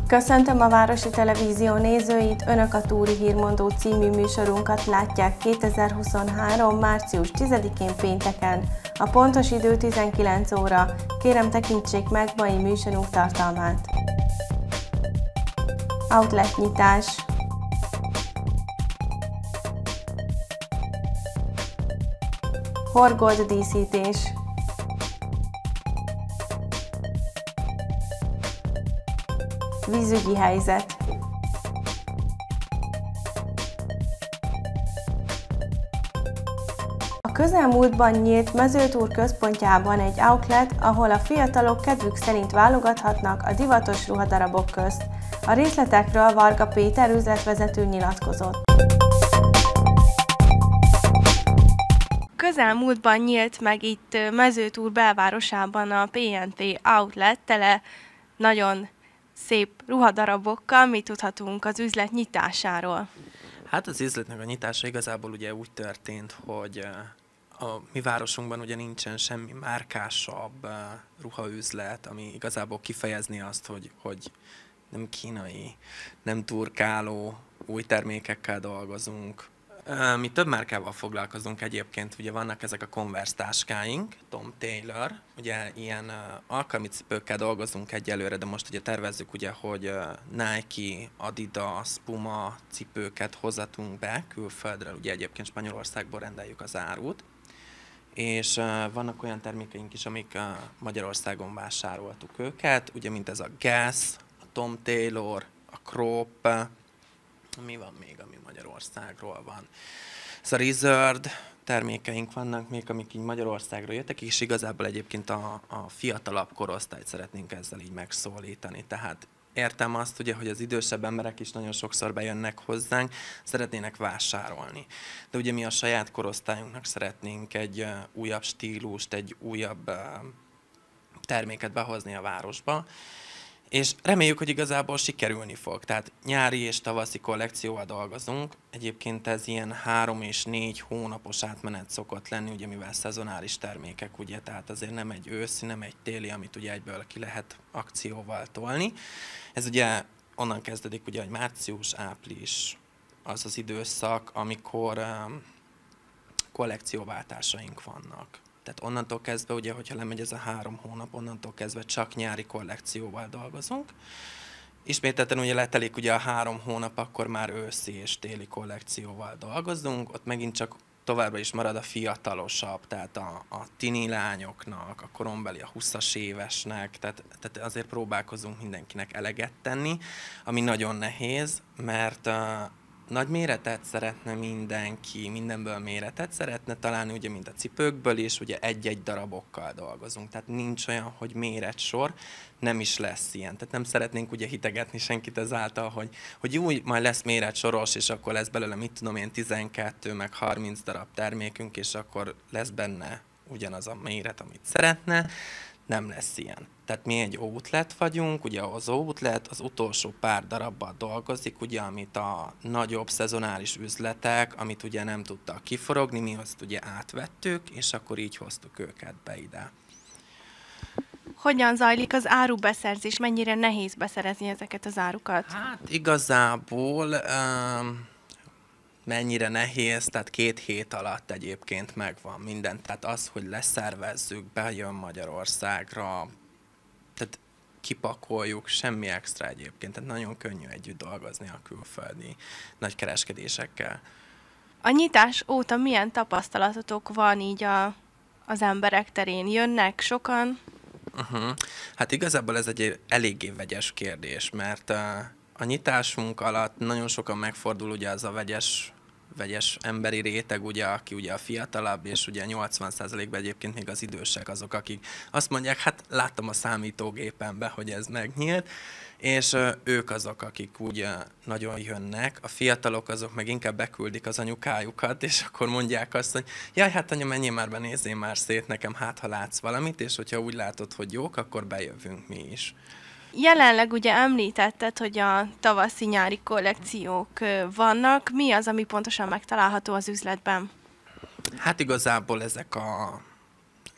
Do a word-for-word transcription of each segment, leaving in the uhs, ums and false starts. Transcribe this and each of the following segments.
Köszöntöm a Városi Televízió nézőit, Önök a Túri Hírmondó című műsorunkat látják kétezer-huszonhárom. március tizedikén pénteken. A pontos idő tizenkilenc óra. Kérem, tekintsék meg mai műsorunk tartalmát. Outletnyitás. Horgold díszítés. Vízügyi helyzet. A közelmúltban nyílt Mezőtúr központjában egy outlet, ahol a fiatalok kedvük szerint válogathatnak a divatos ruhadarabok közt. A részletekről Varga Péter üzletvezető nyilatkozott. Közelmúltban nyílt meg itt Mezőtúr belvárosában a pé en té Outlet, tele nagyon szép ruhadarabokkal. Mit tudhatunk az üzlet nyitásáról? Hát az üzletnek a nyitása igazából ugye úgy történt, hogy a mi városunkban ugye nincsen semmi márkásabb ruhaüzlet, ami igazából kifejezni azt, hogy, hogy nem kínai, nem turkáló, új termékekkel dolgozunk. Mi több márkával foglalkozunk egyébként, ugye vannak ezek a Converse táskáink, Tom Taylor, ugye ilyen uh, alkalmi cipőkkel dolgozunk egyelőre, de most ugye tervezzük ugye, hogy uh, Nike, Adidas, Puma cipőket hozatunk be külföldről, ugye egyébként Spanyolországból rendeljük az árut, és uh, vannak olyan termékeink is, amik uh, Magyarországon vásároltuk őket, ugye mint ez a Guess, a Tom Taylor, a Crop, mi van még, ami Magyarországról van? Ez a Reserved termékeink vannak még, amik így Magyarországról jöttek, és igazából egyébként a, a fiatalabb korosztályt szeretnénk ezzel így megszólítani. Tehát értem azt, ugye, hogy az idősebb emberek is nagyon sokszor bejönnek hozzánk, szeretnének vásárolni. De ugye mi a saját korosztályunknak szeretnénk egy uh, újabb stílust, egy újabb uh, terméket behozni a városba, és reméljük, hogy igazából sikerülni fog. Tehát nyári és tavaszi kollekcióval dolgozunk. Egyébként ez ilyen három és négy hónapos átmenet szokott lenni, ugye mivel szezonális termékek, ugye, tehát azért nem egy őszi, nem egy téli, amit ugye egyből ki lehet akcióval tolni. Ez ugye onnan kezdődik, ugye, hogy március, április az az időszak, amikor um, kollekcióváltásaink vannak. Tehát onnantól kezdve, ugye, hogyha lemegy ez a három hónap, onnantól kezdve csak nyári kollekcióval dolgozunk. Ismételten ugye letelik ugye a három hónap, akkor már őszi és téli kollekcióval dolgozunk. Ott megint csak továbbra is marad a fiatalosabb, tehát a, a tini lányoknak, a korombeli, a húszas évesnek, tehát, tehát azért próbálkozunk mindenkinek eleget tenni, ami nagyon nehéz, mert uh, nagy méretet szeretne mindenki, mindenből méretet szeretne találni, ugye, mint a cipőkből is, ugye egy-egy darabokkal dolgozunk. Tehát nincs olyan, hogy méretsor, nem is lesz ilyen. Tehát nem szeretnénk ugye hitegetni senkit ezáltal, hogy, hogy úgy majd lesz méretsoros, és akkor lesz belőle, mit tudom én, tizenkettő meg harminc darab termékünk, és akkor lesz benne ugyanaz a méret, amit szeretne. Nem lesz ilyen. Tehát mi egy outlet vagyunk, ugye az outlet az utolsó pár darabbal dolgozik, ugye, amit a nagyobb szezonális üzletek, amit ugye nem tudtak kiforogni, mi azt ugye átvettük, és akkor így hoztuk őket be ide. Hogyan zajlik az árubeszerzés? Mennyire nehéz beszerezni ezeket az árukat? Hát igazából um, mennyire nehéz, tehát két hét alatt egyébként megvan minden. Tehát az, hogy leszervezzük, bejön Magyarországra, tehát kipakoljuk, semmi extra egyébként. Tehát nagyon könnyű együtt dolgozni a külföldi nagy kereskedésekkel. A nyitás óta milyen tapasztalatotok van így a, az emberek terén? Jönnek sokan? Uh-huh. Hát igazából ez egy eléggé vegyes kérdés, mert uh, a nyitásunk alatt nagyon sokan megfordul ugye az a vegyes vegyes emberi réteg, ugye, aki ugye a fiatalabb, és ugye nyolcvan százalékban egyébként még az idősek azok, akik azt mondják, hát láttam a számítógépembe, hogy ez megnyílt, és ö, ők azok, akik úgy nagyon jönnek. A fiatalok azok meg inkább beküldik az anyukájukat, és akkor mondják azt, hogy jaj, hát anya, menjél már be, nézzél már szét nekem, hát ha látsz valamit, és hogyha úgy látod, hogy jók, akkor bejövünk mi is. Jelenleg ugye említetted, hogy a tavaszi-nyári kollekciók vannak. Mi az, ami pontosan megtalálható az üzletben? Hát igazából ezek a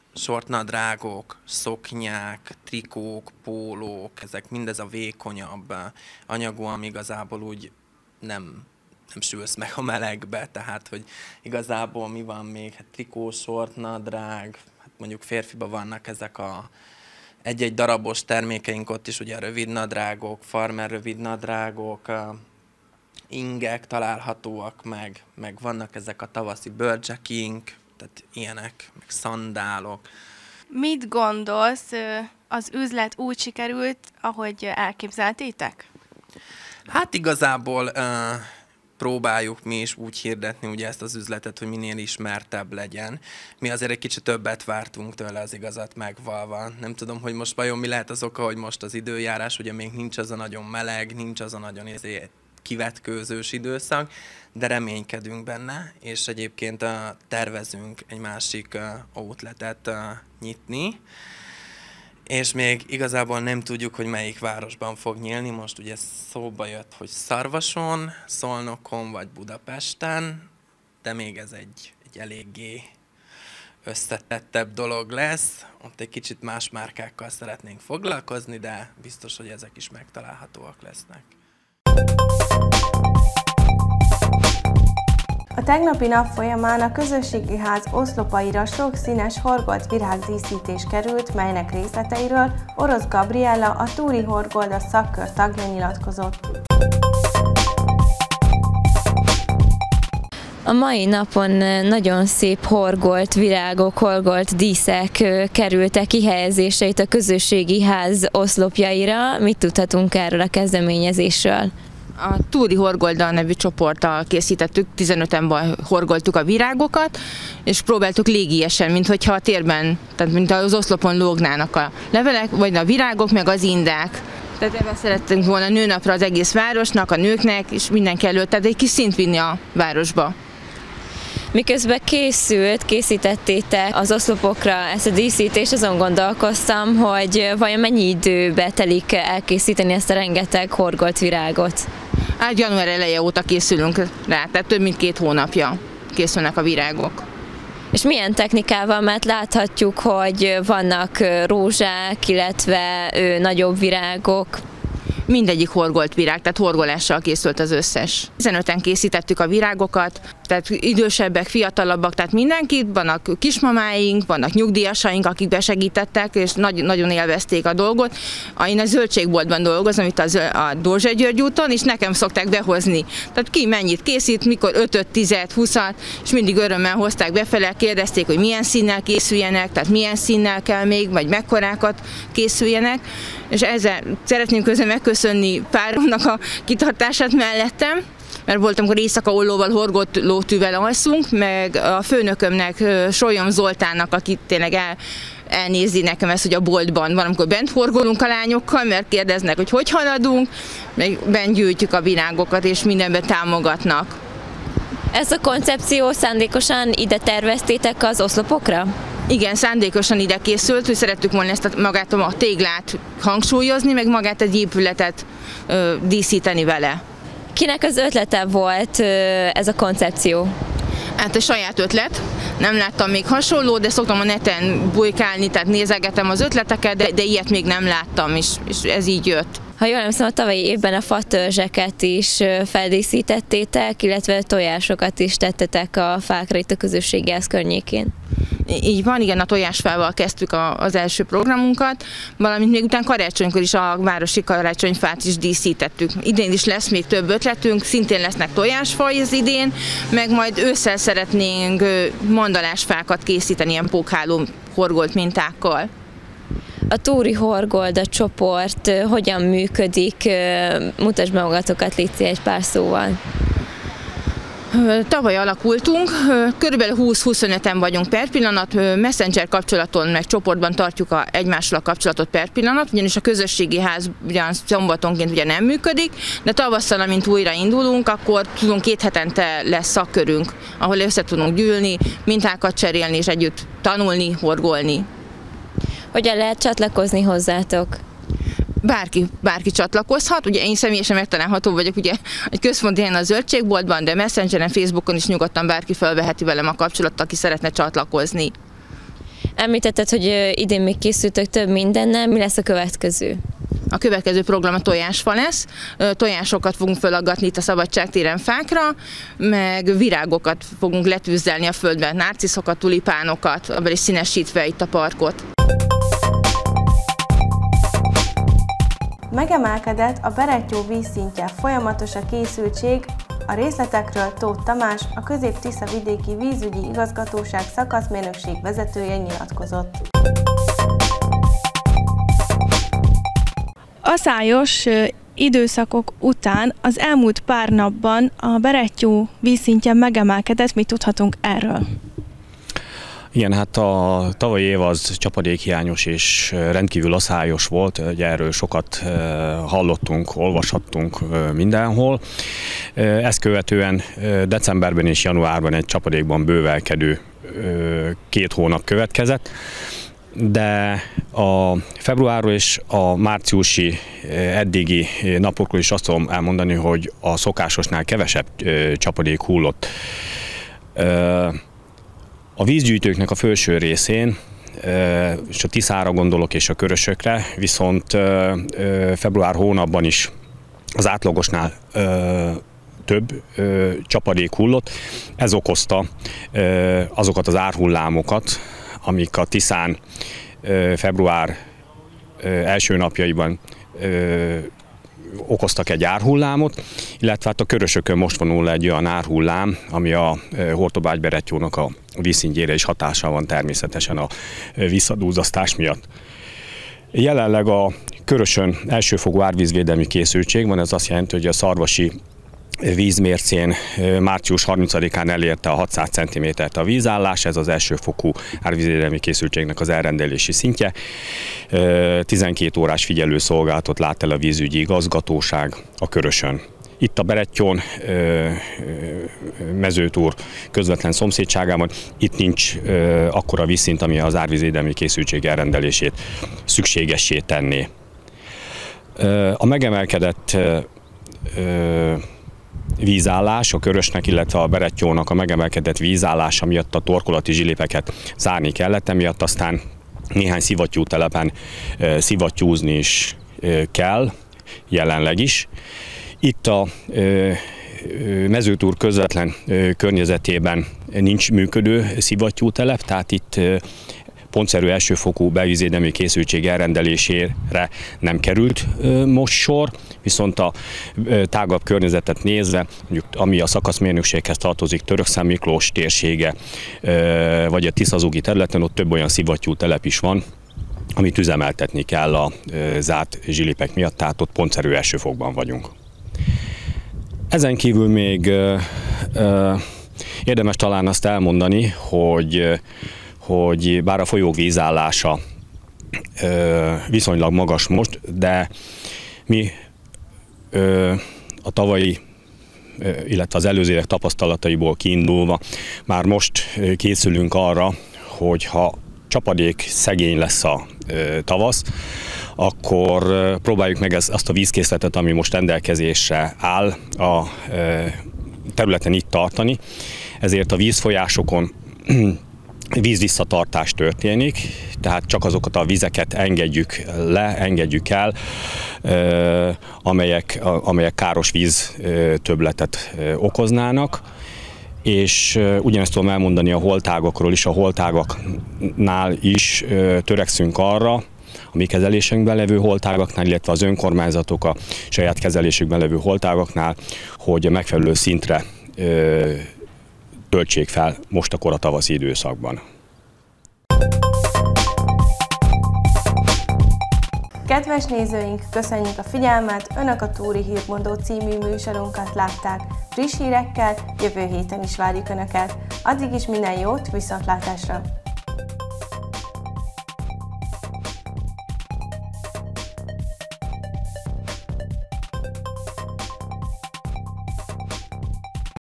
sortnadrágok, szoknyák, trikók, pólók, ezek mindez a vékonyabb anyagú, ami igazából úgy nem, nem sülsz meg a melegbe, tehát hogy igazából mi van még, hát trikó, sortnadrág, hát mondjuk férfiban vannak ezek a egy-egy darabos termékeink, ott is ugye rövidnadrágok, farmer rövidnadrágok, ingek találhatóak meg, meg vannak ezek a tavaszi bőrcsekink, tehát ilyenek, meg szandálok. Mit gondolsz, az üzlet úgy sikerült, ahogy elképzeltétek? Hát igazából uh, próbáljuk mi is úgy hirdetni ugye ezt az üzletet, hogy minél ismertebb legyen. Mi azért egy kicsit többet vártunk tőle, az igazat megvalva. Nem tudom, hogy most vajon mi lehet az oka, hogy most az időjárás, ugye még nincs az a nagyon meleg, nincs az a nagyon ezért kivetkőzős időszak, de reménykedünk benne, és egyébként uh, tervezünk egy másik uh, outletet uh, nyitni, és még igazából nem tudjuk, hogy melyik városban fog nyílni. Most ugye szóba jött, hogy Szarvason, Szolnokon vagy Budapesten, de még ez egy, egy eléggé összetettebb dolog lesz. Ott egy kicsit más márkákkal szeretnénk foglalkozni, de biztos, hogy ezek is megtalálhatóak lesznek. A tegnapi nap folyamán a közösségi ház oszlopaira sok színes horgolt virágdíszítés került, melynek részleteiről Orosz Gabriella, a Túri Horgolda szakkör tagja nyilatkozott. A mai napon nagyon szép horgolt virágok, horgolt díszek kerültek kihelyezésre itt a közösségi ház oszlopjaira. Mit tudhatunk erről a kezdeményezésről? A Túri Horgolda nevű csoporttal készítettük, tizenöten horgoltuk a virágokat, és próbáltuk légiesen, mintha a térben, tehát mint az oszlopon lógnának a levelek, vagy a virágok, meg az indák. Tehát ebben szerettünk volna nőnapra az egész városnak, a nőknek, és mindenki előtt, tehát egy kis szint vinni a városba. Miközben készült, készítettétek az oszlopokra ezt a díszítést, azon gondolkoztam, hogy vajon mennyi időbe telik elkészíteni ezt a rengeteg horgolt virágot? Hát január eleje óta készülünk rá, tehát több mint két hónapja készülnek a virágok. És milyen technikával, mert láthatjuk, hogy vannak rózsák, illetve ő, nagyobb virágok. Mindegyik horgolt virág, tehát horgolással készült az összes. tizenöten készítettük a virágokat, tehát idősebbek, fiatalabbak, tehát mindenki, vannak kismamáink, vannak nyugdíjasaink, akik besegítettek, és nagy, nagyon élvezték a dolgot. Én a zöldségboltban dolgozom, itt a Dózsa György úton, és nekem szokták behozni. Tehát ki mennyit készít, mikor ötöt, tízet, húszat, és mindig örömmel hozták befele, kérdezték, hogy milyen színnel készüljenek, tehát milyen színnel kell még, vagy mekkorákat készüljenek. És ezzel szeretném közben megköszönni páromnak a kitartását mellettem, mert voltam, amikor éjszaka ollóval, horgolt lótűvel alszunk, meg a főnökömnek, Solyom Zoltánnak, aki tényleg el, elnézi nekem ezt, hogy a boltban van, amikor bent horgolunk a lányokkal, mert kérdeznek, hogy hogy haladunk, meg bent gyűjtjük a virágokat, és mindenben támogatnak. Ez a koncepció szándékosan ide terveztétek az oszlopokra? Igen, szándékosan ide készült, hogy szerettük volna ezt a, magát a téglát hangsúlyozni, meg magát egy épületet ö, díszíteni vele. Kinek az ötlete volt ö, ez a koncepció? Hát a saját ötlet. Nem láttam még hasonló, de szoktam a neten bujkálni, tehát nézegetem az ötleteket, de, de ilyet még nem láttam, és, és ez így jött. Ha jól emlékszem, a tavalyi évben a fatörzseket is feldíszítettétek, illetve tojásokat is tettetek a fákra itt a közösségi ház környékén. Így van, igen, a tojásfával kezdtük a, az első programunkat, valamint még után karácsonykor is a városi karácsonyfát is díszítettük. Idén is lesz még több ötletünk, szintén lesznek tojásfaj az idén, meg majd ősszel szeretnénk mandalásfákat készíteni ilyen pókháló horgolt mintákkal. A Túri Horgolda csoport hogyan működik? Mutasd be magatokat, Lici, egy pár szóval. Tavaly alakultunk, körülbelül húsz-huszonöten vagyunk per pillanat, messenger kapcsolaton meg csoportban tartjuk a, egymással a kapcsolatot per pillanat, ugyanis a közösségi ház ugyan szombatonként ugye nem működik, de tavasszal, amint újra indulunk, akkor tudunk két hetente lesz szakkörünk, ahol össze tudunk gyűlni, mintákat cserélni és együtt tanulni, horgolni. Hogyan lehet csatlakozni hozzátok? Bárki, bárki csatlakozhat, ugye én személyesen megtalálható vagyok ugye egy központi helyen a zöldségboltban, de Messengeren, Facebookon is nyugodtan bárki felveheti velem a kapcsolatot, aki szeretne csatlakozni. Említetted, hogy idén még készültök több mindennel, mi lesz a következő? A következő program a tojásfa lesz, tojásokat fogunk felaggatni itt a Szabadságtéren fákra, meg virágokat fogunk letűzzelni a földbe, nárciszokat, tulipánokat, abban is színesítve itt a parkot. Megemelkedett a Berettyó vízszintje, folyamatos a készültség, a részletekről Tóth Tamás, a Közép-Tisza vidéki vízügyi igazgatóság szakaszmérnökség vezetője nyilatkozott. Aszályos időszakok után az elmúlt pár napban a Berettyó vízszintje megemelkedett, mit tudhatunk erről? Igen, hát a tavalyi év az csapadékhiányos és rendkívül aszályos volt, ugye erről sokat hallottunk, olvashattunk mindenhol. Ezt követően decemberben és januárban egy csapadékban bővelkedő két hónap következett, de a februárról és a márciusi eddigi napokról is azt tudom elmondani, hogy a szokásosnál kevesebb csapadék hullott. A vízgyűjtőknek a felső részén, és a Tiszára gondolok és a Körösökre, viszont február hónapban is az átlagosnál több csapadék hullott. Ez okozta azokat az árhullámokat, amik a Tiszán február első napjaiban okoztak egy árhullámot, illetve hát a Körösökön most vonul le egy olyan árhullám, ami a Hortobágy-Berettyónak a vízszintjére is hatással van természetesen a visszadúzasztás miatt. Jelenleg a Körösön elsőfokú árvízvédelmi készültség van, ez azt jelenti, hogy a szarvasi vízmércén március harmincadikán elérte a hatszáz centimétert a vízállás, ez az elsőfokú árvízvédelmi készültségnek az elrendelési szintje. tizenkét órás figyelőszolgálatot lát el a vízügyi igazgatóság a Körösön. Itt a Berettyón, Mezőtúr közvetlen szomszédságában, itt nincs akkora vízszint, ami az árvízvédelmi készültség elrendelését szükségessé tenné. A megemelkedett vízállás a Körösnek, illetve a Berettyónak a megemelkedett vízállása miatt a torkolati zsilipeket zárni kellett, emiatt aztán néhány szivattyútelepen szivattyúzni is kell, jelenleg is. Itt a Mezőtúr közvetlen környezetében nincs működő szivattyútelep, tehát itt pontszerű elsőfokú belvízvédelmi készültség elrendelésére nem került most sor, viszont a tágabb környezetet nézve, mondjuk ami a szakaszmérnökséghez tartozik, Törökszent Miklós térsége, vagy a Tiszazugi területen, ott több olyan szivattyútelep is van, amit üzemeltetni kell a zárt zsilipek miatt, tehát ott pontszerű elsőfokban vagyunk. Ezen kívül még érdemes talán azt elmondani, hogy hogy bár a folyók vízállása viszonylag magas most, de mi a tavalyi, illetve az előző évek tapasztalataiból kiindulva már most készülünk arra, hogy ha csapadék szegény lesz a tavasz, akkor próbáljuk meg azt a vízkészletet, ami most rendelkezésre áll, a területen itt tartani. Ezért a vízfolyásokon vízvisszatartás történik, tehát csak azokat a vizeket engedjük le, engedjük el, amelyek, amelyek káros víz többletet okoznának. És ugyanezt tudom elmondani a holtágokról is, a holtágaknál is törekszünk arra, a mi kezelésünkben levő holtágaknál, illetve az önkormányzatok a saját kezelésükben levő holtágaknál, hogy a megfelelő szintre töltsék fel most a tavaszi időszakban. Kedves nézőink, köszönjük a figyelmet! Önök a Túri Hírmondó című műsorunkat látták. Friss hírekkel jövő héten is várjuk Önöket. Addig is minden jót, viszontlátásra!